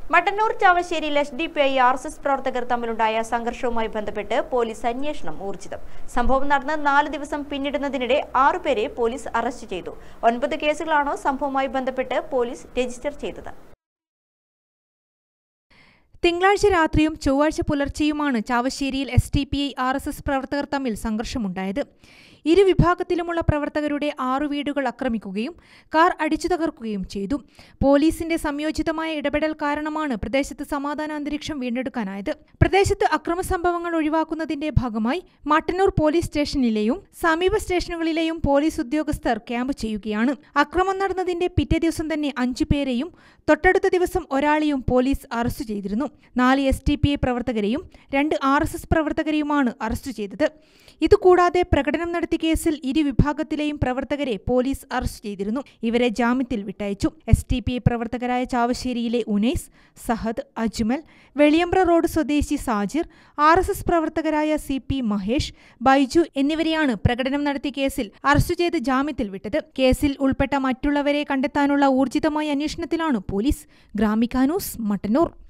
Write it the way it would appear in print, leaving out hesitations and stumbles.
Mattannur ചാവശ്ശേരിയിൽ Sdpi RSS പ്രവർത്തകർ തമ്മിലുണ്ടായ സംഘർഷവുമായി ബന്ധപ്പെട്ട് പോലീസ് അന്വേഷണം ഊർജിതം. സംഭവം നടന്ന് 4 ദിവസം പിന്നിടുന്നതിനിടെ 6 പേരെ പോലീസ് അറസ്റ്റ് ചെയ്തു. 9 കേസുകളാണ് സംഭവവുമായി ബന്ധപ്പെട്ട് പോലീസ് രജിസ്റ്റർ ചെയ്തത്. തിങ്കളാഴ്ച രാത്രിയും ചൊവ്വാഴ്ച പുലർച്ചെയുമാണ് ചാവശ്ശേരിയിൽ Sdpi RSS പ്രവർത്തകർ തമ്മിൽ സംഘർഷമുണ്ടായത്. ഇരു വിഭാഗത്തിലുമുള്ള പ്രവർത്തകരുടെ 6 വീടുകൾ ആക്രമിക്കുകയും കാർ അടിച്ചു തകർക്കുകയും ചെയ്തു. പോലീസിന്റെ സംയോജിതമായ ഇടപെടൽ കാരണമാണ് പ്രദേശത്ത് സമാധാന അന്തരീക്ഷം വീണ്ടെടുക്കാനായത്. പ്രദേശത്ത് അക്രമ സംഭവങ്ങൾ ഒഴിവാക്കുന്നതിന്റെ ഭാഗമായി മട്ടന്നൂർ പോലീസ് സ്റ്റേഷനിലെയും സമീപ സ്റ്റേഷനുകളിലെയും പോലീസ് ഉദ്യോഗസ്ഥർ ക്യാമ്പ് ചെയ്യുകയാണ്. അക്രമം നടന്നതിന്റെ പിറ്റേ ദിവസം തന്നെ 5 പേരെയും തൊട്ടടുത്ത ദിവസം ഒരാളെയും പോലീസ് അറസ്റ്റ് ചെയ്തിരുന്നു. 4 Sdpi പ്രവർത്തകരെയും 2 RSS പ്രവർത്തകരെയുമാണ് അറസ്റ്റ് ചെയ്തത്. ഇതുകൂടാതെ പ്രകടനം നടത്തിയ കേസിൽ ഇരു വിഭാഗത്തിലെയും പ്രവർത്തകരെ പോലീസ് അറസ്റ്റ് ചെയ്തിരുന്നു. ഇവരെ ജാമ്യത്തിൽ വിട്ടയച്ചു. Sdpi പ്രവർത്തകരായ ചാവശ്ശേരിയിലെ ഉനൈസ്, സഹദ്, അജ്മൽ, വെളിയമ്പ്ര റോഡ് സ്വദേശി സാജിർ, RSS പ്രവർത്തകരായ CP മഹേഷ്, ബൈജു എന്നിവരെയാണ് പ്രകടനം നടത്തിയ കേസിൽ അറസ്റ്റ് ചെയ്ത് ജാമ്യത്തിൽ വിട്ടത്. കേസിൽ ഉൾപ്പെട്ട മറ്റുള്ളവരെ കണ്ടെത്താനുള്ള ഊർജിതമായ അന്വേഷണത്തിലാണ് പോലീസ്. ഗ്രാമിക ന്യൂസ്, മട്ടന്നൂർ.